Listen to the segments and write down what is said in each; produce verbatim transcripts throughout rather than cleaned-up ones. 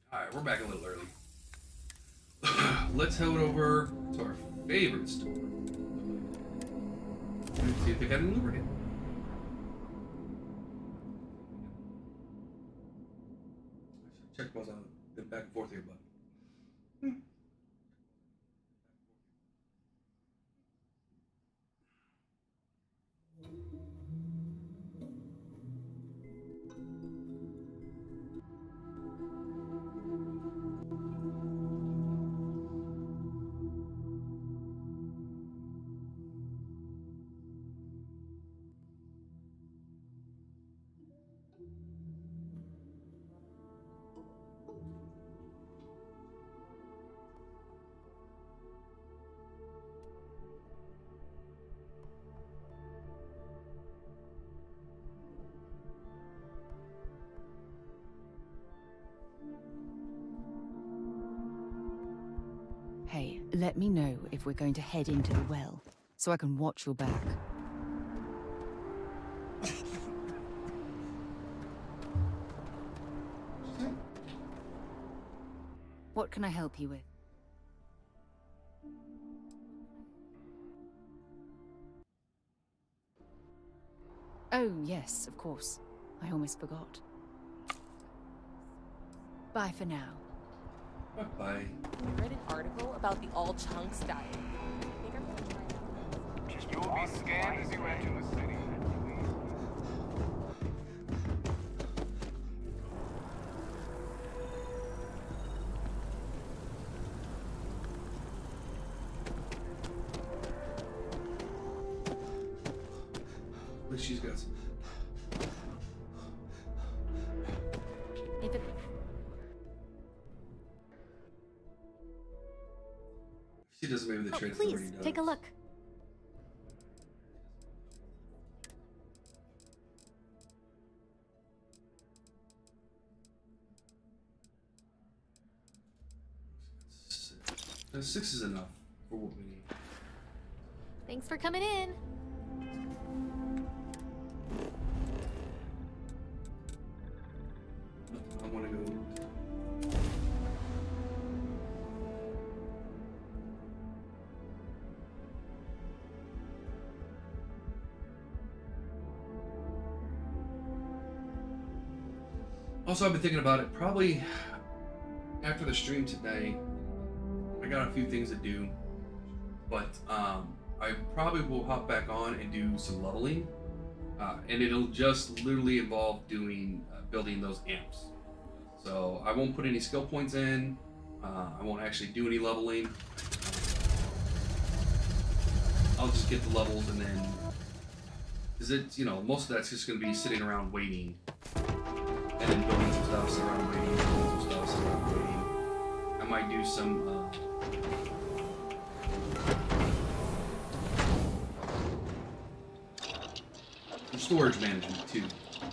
Alright, we're back a little early. Let's head over to our favorite store. Let's see if they got any lubricant. I should check what's on the back and forth here, but. Hmm. Hey, let me know if we're going to head into the well, so I can watch your back. What can I help you with? Oh, yes, of course. I almost forgot. Bye for now. Bye. I read an article about the all chunks diet. You will be scanned as you enter the city. But she's got some. If it... She doesn't, maybe the Oh, trade please, authority does. take a look. Six. Six is enough for what we need. Thanks for coming in. I want to go. Also, I've been thinking about it. Probably after the stream today, I got a few things to do, but um, I probably will hop back on and do some leveling, uh, and it'll just literally involve doing uh, building those amps. So I won't put any skill points in. Uh, I won't actually do any leveling. I'll just get the levels and then, because it's, you know, most of that's just going to be sitting around waiting. And then building some stuff, sit around waiting, building some stuff, sit around waiting. I might do some, uh, some storage management too.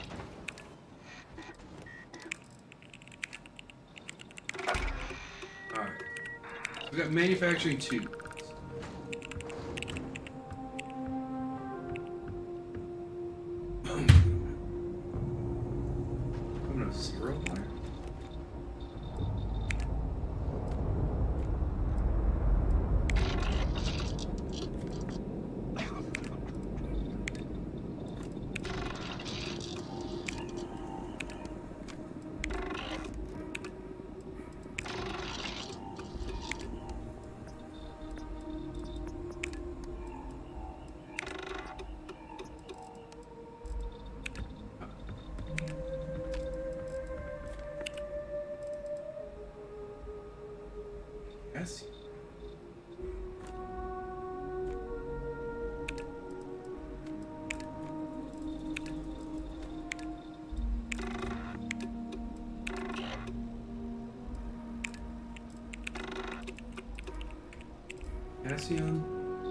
Alright. So we got manufacturing two. Zero there. Yes. Cassian.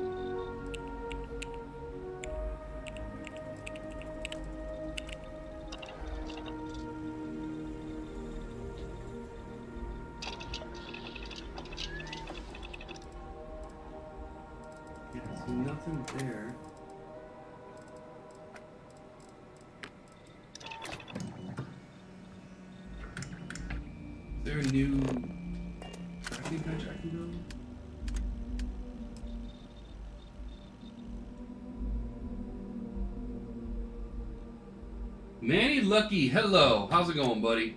Nothing there. Is there a new tracking patch I can build? Manny Lucky, hello. How's it going, buddy?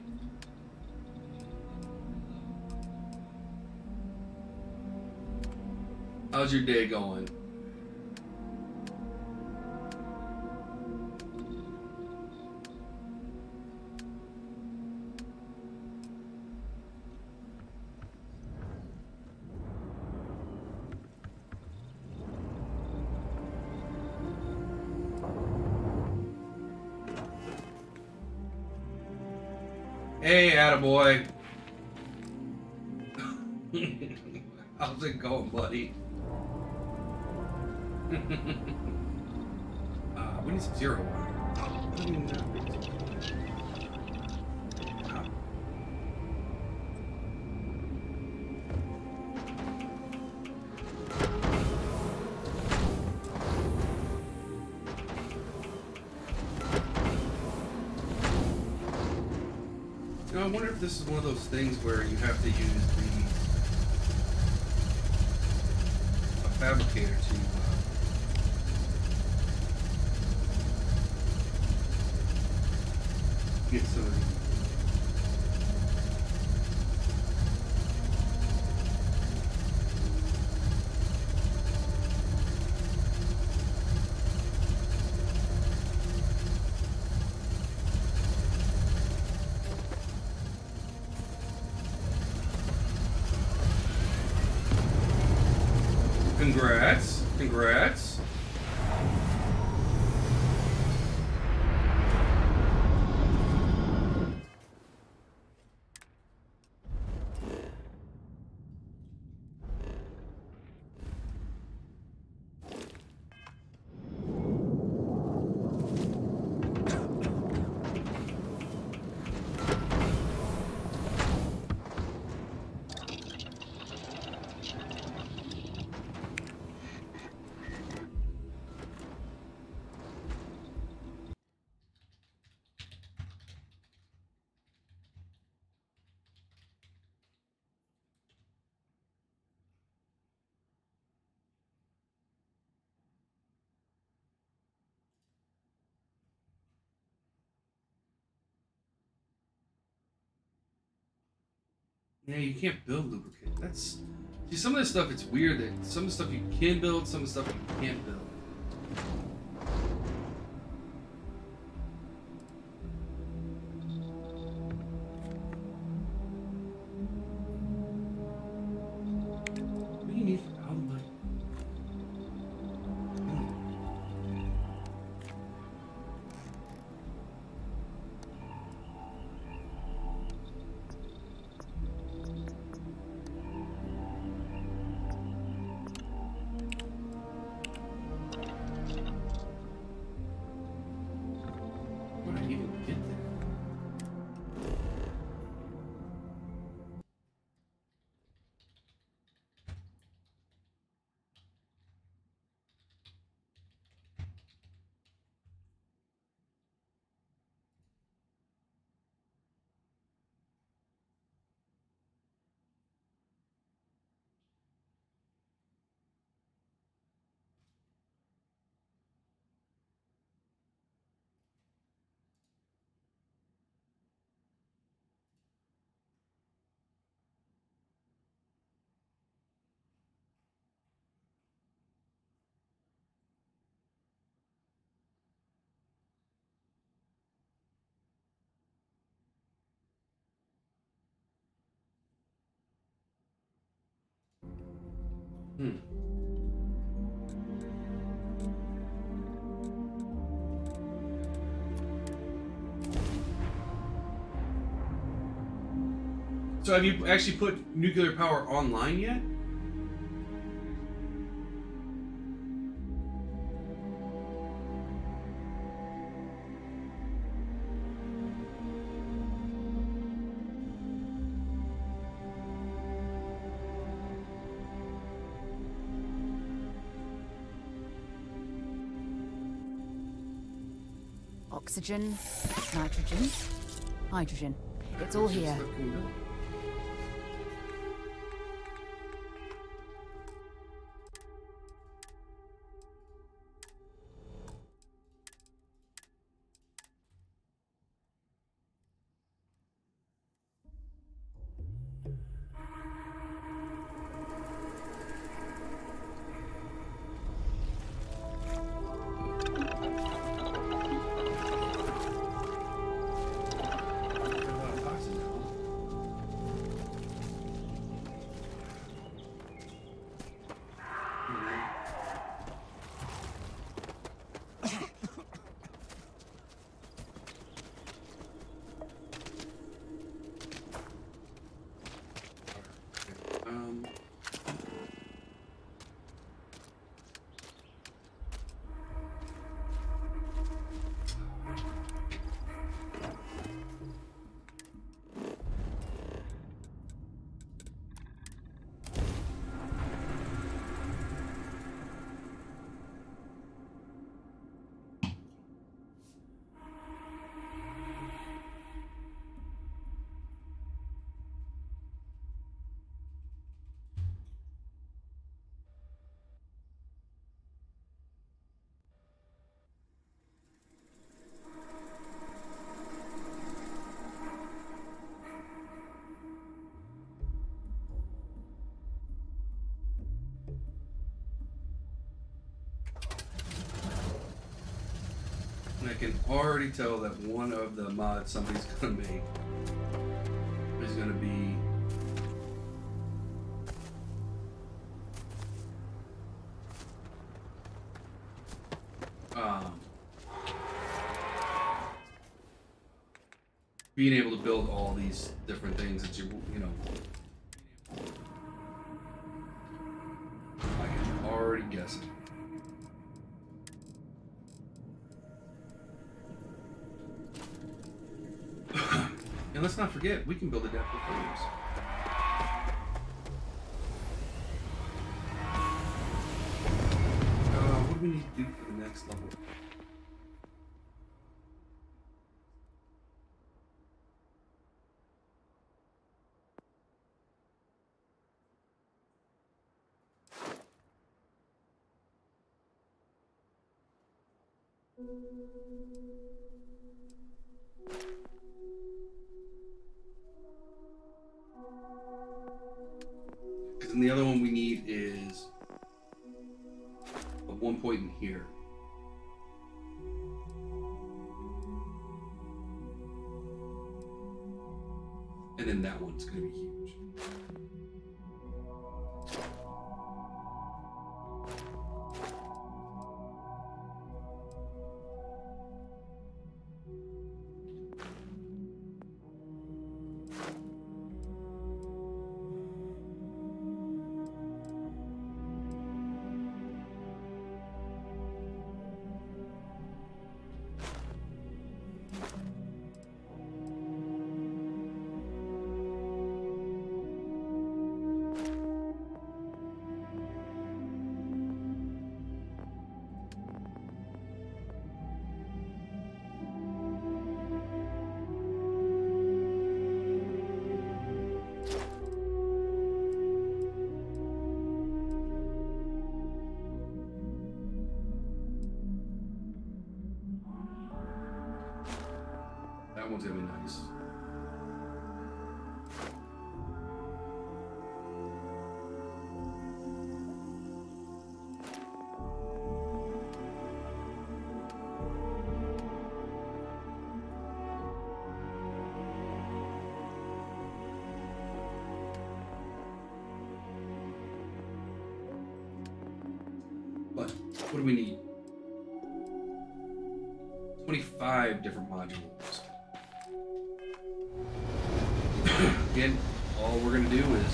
How's your day going? Hey, attaboy. How's it going, buddy? uh, we need some zero one. I don't even know. Oh. You know, I wonder if this is one of those things where you have to use the a fabricator to uh, get some of the Congrats. Congrats. Yeah, you can't build lubricant. That's see some of this stuff. It's weird that some of the stuff you can build, some of the stuff you can't build. What do you need for outlet? What did I even get there? Hmm. So have you actually put nuclear power online yet? Oxygen, nitrogen, hydrogen. It's all here. can already tell that one of the mods somebody's gonna make is gonna be um, being able to build all these different things that you you know. I can already guess it. And let's not forget, we can build adaptive frames. Uh, what do we need to do for the next level? Because then the other one we need is a one point in here. And then that one's going to be huge. That one's gonna be nice. But what do we need? twenty-five different modules. Again, all we're gonna do is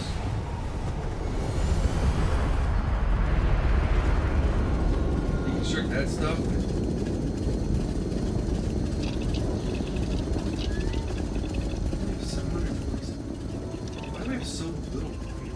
deconstruct that stuff. seven hundred forty-seven. Why do we have so little?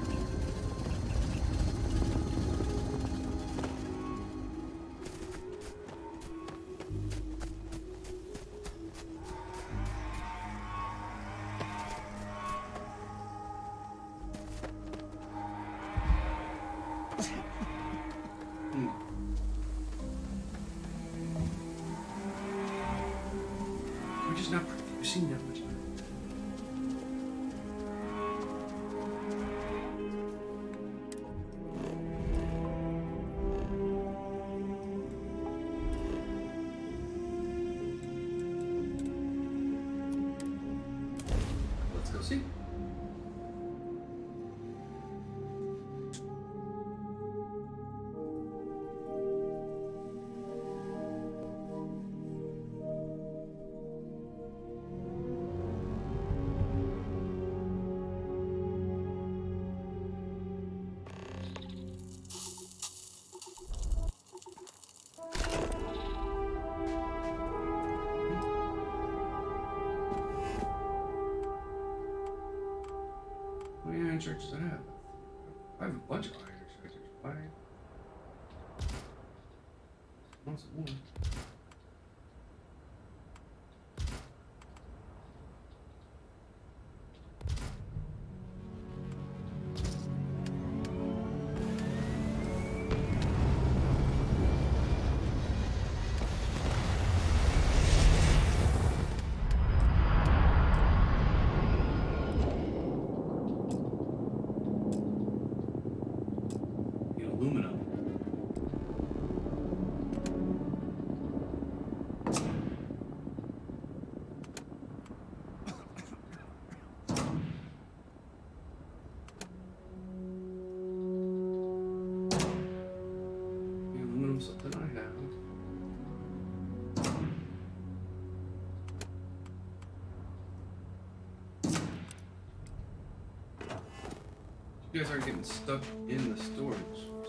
We're just not producing that much. Let's go see. How many iron structures I have? I have a bunch of iron structures. Why? Not some more. Aluminum. something I have. You guys aren't getting stuck in the storage.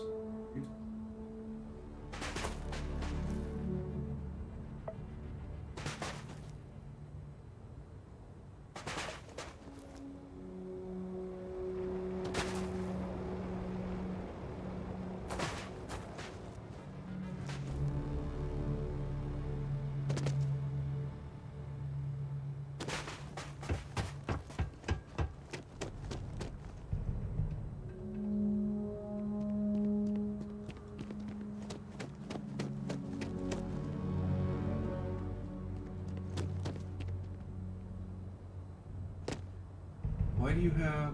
Why do you have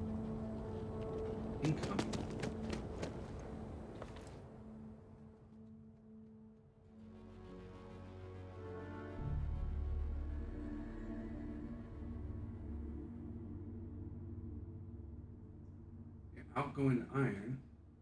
income? Yeah, outgoing iron.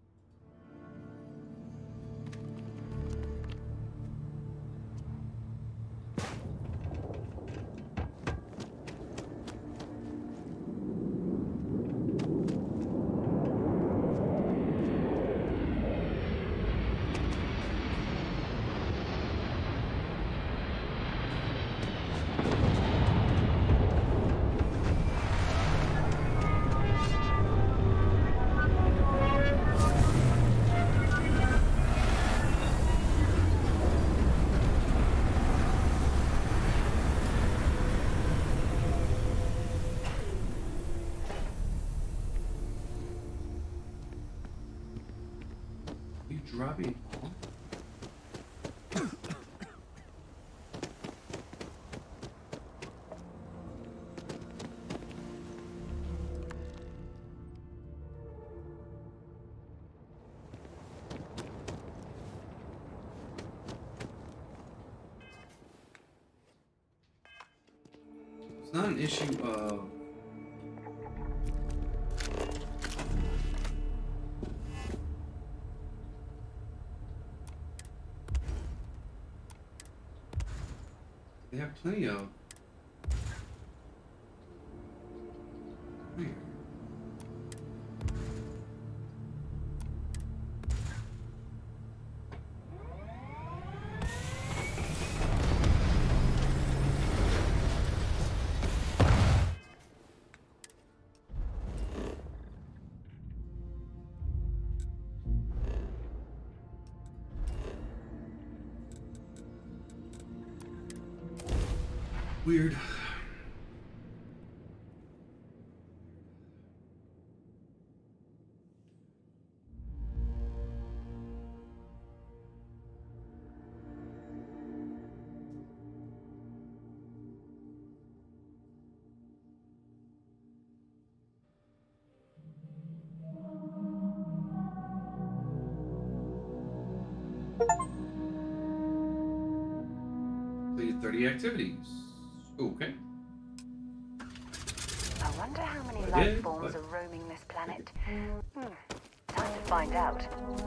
Dropping off. It's not an issue of they have plenty of weird. Weird. Completed thirty activities. Okay. I wonder how many I life did, forms but- are roaming this planet. Hmm. Time to find out.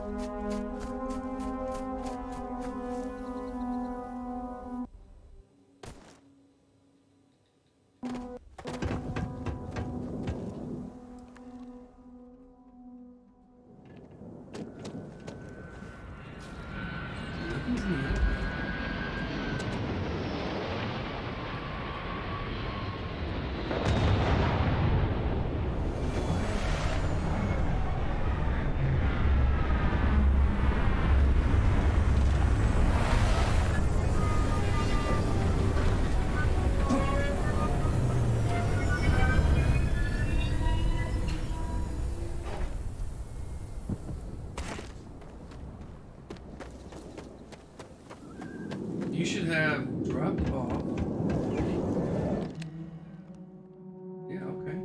You should have dropped off. Yeah, okay.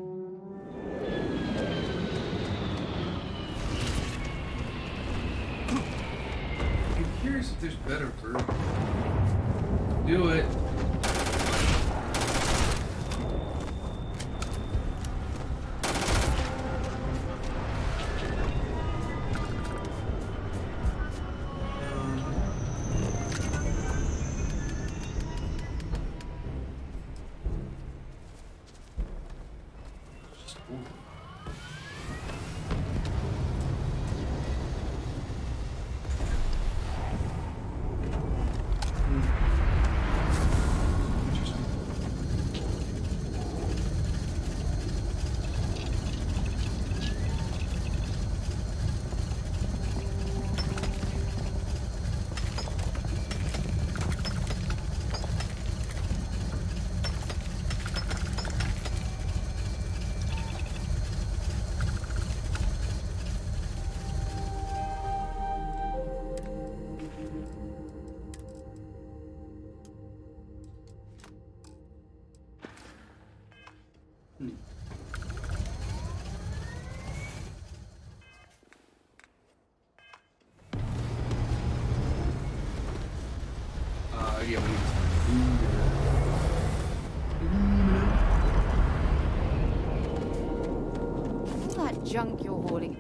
I'm curious if there's better versions. Do it. junk you're hauling.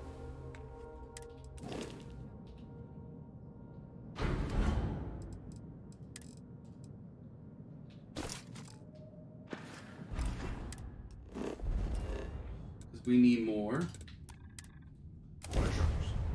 Because we need more. Water truckers.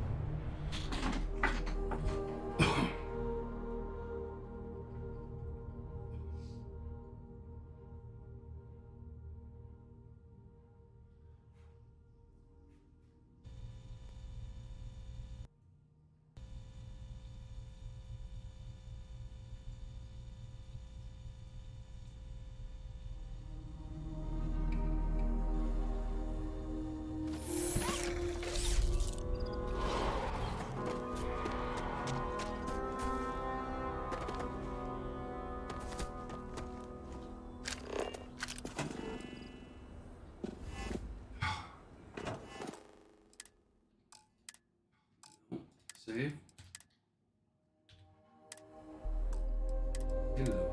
Save. Hello.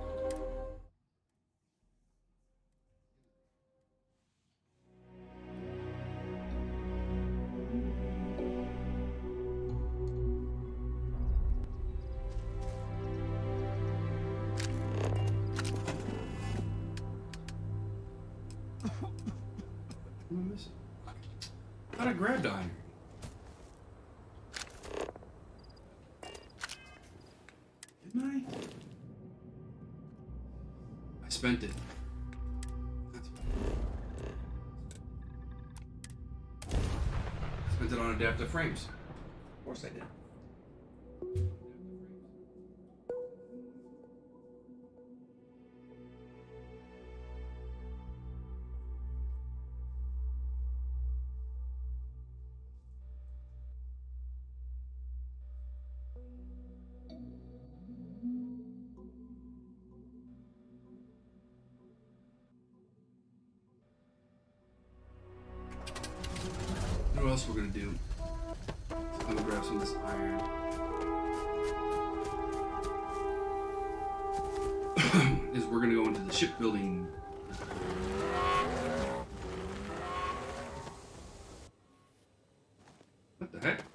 What am I missing? I thought I grabbed iron. Didn't I? I spent it. That's I spent it on adaptive frames. Of course I did. What else we're gonna do? So I'm gonna grab some of this iron. Is we're gonna go into the shipbuilding. What the heck?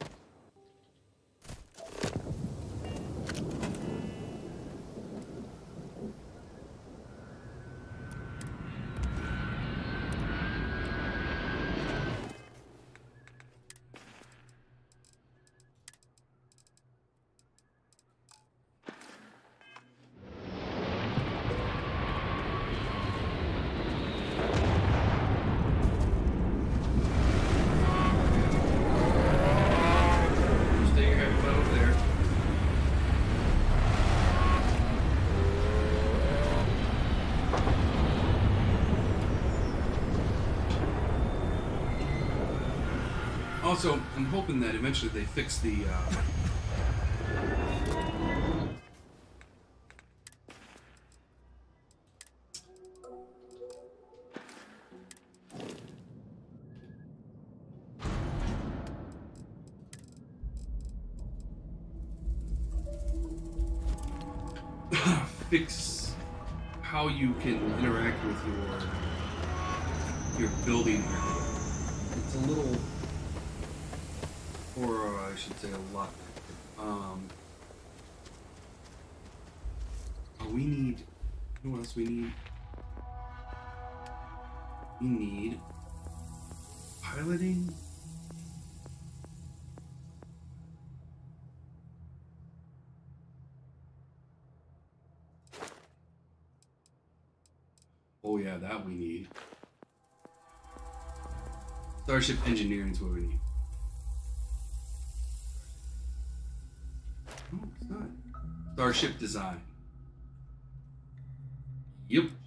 Stay your heavy butt over there. Also, I'm hoping that eventually they fix the uh, fix how you can interact with your your building area. It's a little, or uh, I should say a lot. Um, oh, we need, you know what else we need? We need piloting. Oh yeah, that we need. Starship engineering is what we need. No, it's not. Starship design. Yep.